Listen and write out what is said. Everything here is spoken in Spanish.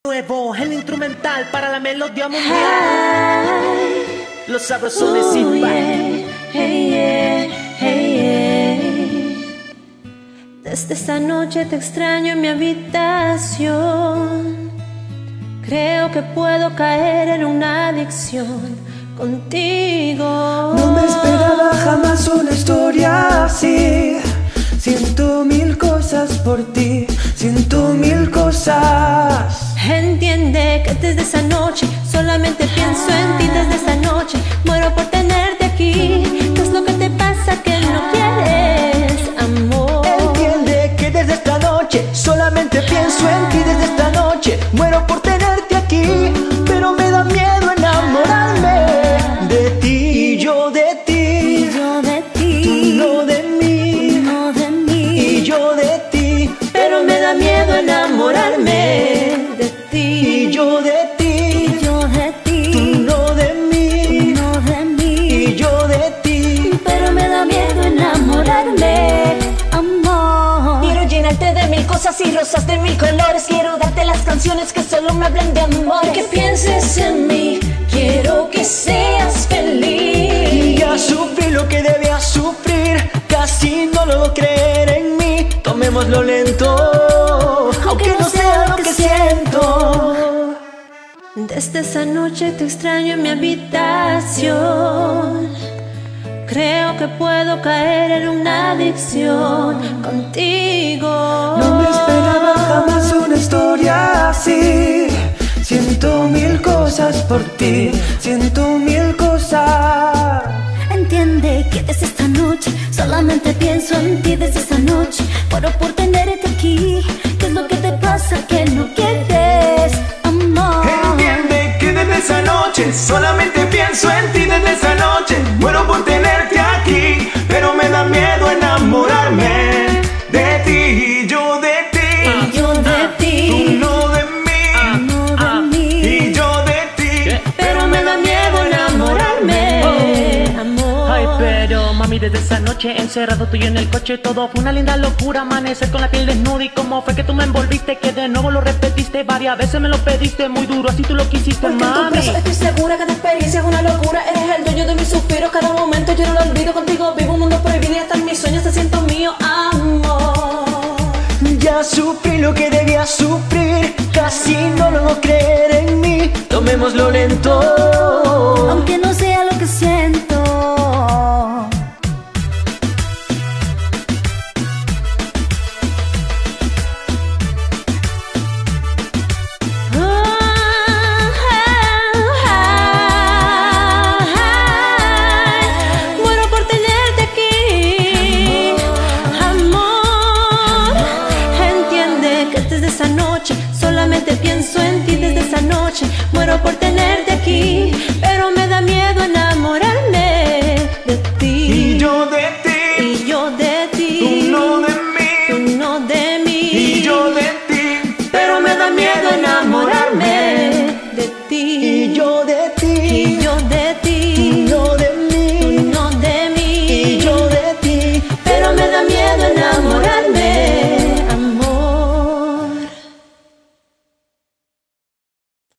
Nuevo, el instrumental para la melodía mundial. Los sabrosones sin par. Desde esta noche te extraño en mi habitación. Creo que puedo caer en una adicción contigo. No me esperaba jamás una historia así. Siento mil cosas por ti, siento mil cosas. Entiende que desde esa noche solamente pienso en ti. Desde esa noche muero por tenerte aquí. ¿Qué es lo que te pasa que no quieres, amor? Entiende que desde esta noche solamente pienso en ti. Desde esta noche muero por tenerte aquí. Pero me da miedo enamorarme de ti, yo de ti. Y yo de ti, Tú no de mí, tú no de mí. y yo de ti. Pero me da miedo enamorarme de ti. Y yo de ti, Y yo de ti, tú no de mí, tú no de mí. y yo de ti. Pero me da miedo enamorarme, amor. Quiero llenarte de mil cosas y rosas de mil colores. Quiero darte las canciones que solo me hablan de amor. Que pienses en mí, quiero que seas feliz. Y ya sufrí lo que debía sufrir. Casi no lo creer en mí. Tomémoslo lento, aunque no sea lo que siento. Desde esa noche te extraño en mi habitación. Creo que puedo caer en una adicción contigo. No me esperaba jamás una historia así. Siento mil cosas por ti, siento mil cosas. Entiende que desde esta noche solamente pienso en ti. Desde esta noche muero por tenerte aquí. ¿Qué es lo que te pasa que no quieres, amor? Entiende que desde esa noche solamente pienso en ti. Desde esa noche muero por tenerte aquí. Pero me da miedo enamorarme de ti, y yo de ti. Y yo de ti, Tú no de mí, no de mí. y yo de ti. Pero me da miedo enamorarme, amor. Ay, pero mami, desde esa noche encerrado tú y yo en el coche, todo fue una linda locura. Amanecer con la piel desnuda y cómo fue que tú me envolviste, que de nuevo lo repetiste, varias veces me lo pediste, muy duro, así tú lo quisiste, Porque en tu mami. brazo estoy segura, cada experiencia es una locura. Eres el dueño de mis suspiros, cada momento yo no lo olvido. Contigo vivo un mundo prohibido y hasta en mis sueños te siento mío, amor. Ya sufrí lo que debía sufrir. Casi no lo creer en mí. Tomémoslo lento, Aunque no sea lo que siento. Muero por tenerte aquí, amor. Entiende que desde esa noche solamente pienso en ti. Desde esa noche muero por tenerte aquí. Pero me da miedo enamorarme de ti. y yo de